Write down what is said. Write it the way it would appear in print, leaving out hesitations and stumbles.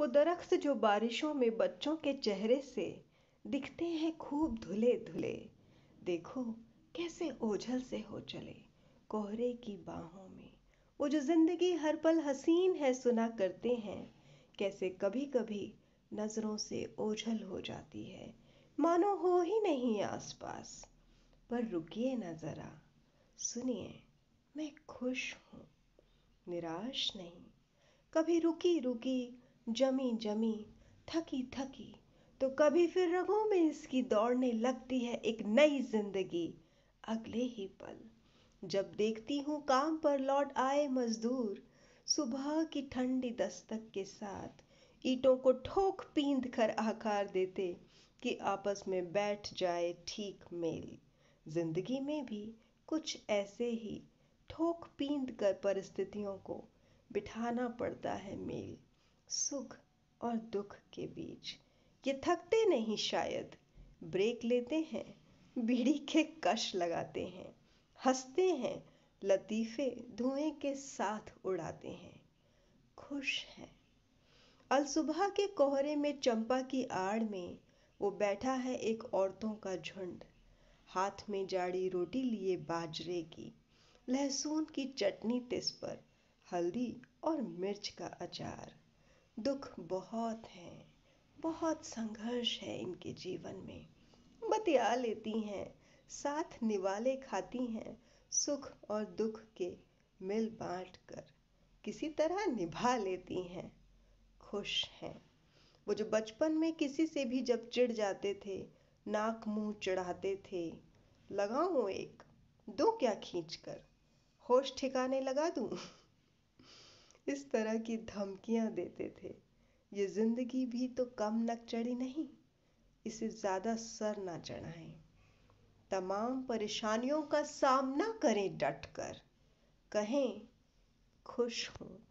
वो दरख्त जो बारिशों में बच्चों के चेहरे से दिखते हैं खूब धुले धुले, देखो कैसे ओझल से हो चले कोहरे की बाहों में। वो जो जिंदगी हर पल हसीन है सुना करते हैं, कैसे कभी कभी नजरों से ओझल हो जाती है, मानो हो ही नहीं आसपास। पर रुकिए न जरा, सुनिए, मैं खुश हूँ, निराश नहीं। कभी रुकी रुकी, जमी जमी, थकी थकी, तो कभी फिर रगों में इसकी दौड़ने लगती है एक नई जिंदगी अगले ही पल। जब देखती हूँ काम पर लौट आए मजदूर, सुबह की ठंडी दस्तक के साथ ईंटों को ठोक पींद कर आकार देते कि आपस में बैठ जाए ठीक मेल। जिंदगी में भी कुछ ऐसे ही ठोक पींद कर परिस्थितियों को बिठाना पड़ता है मेल, सुख और दुख के बीच। ये थकते नहीं शायद, ब्रेक लेते हैं, बीड़ी के कश लगाते हैं, हंसते हैं, लतीफे धुएं के साथ उड़ाते हैं, खुश हैं। अल सुबह के कोहरे में चंपा की आड़ में वो बैठा है एक औरतों का झुंड, हाथ में जाड़ी रोटी लिए बाजरे की, लहसुन की चटनी तिस पर, हल्दी और मिर्च का अचार। दुख बहुत है, बहुत संघर्ष है इनके जीवन में, बतिया लेती हैं, साथ निवाले खाती हैं, सुख और दुख के मिल बांट कर किसी तरह निभा लेती हैं, खुश हैं। वो जो बचपन में किसी से भी जब चिढ़ जाते थे, नाक मुंह चढ़ाते थे, लगाऊं एक, दो क्या खींच कर, होश ठिकाने लगा दूं, इस तरह की धमकियां देते थे। ये जिंदगी भी तो कम नक चढ़ी नहीं, इसे ज्यादा सर ना चढ़ाएं। तमाम परेशानियों का सामना करें डट कर, कहें खुश हूं,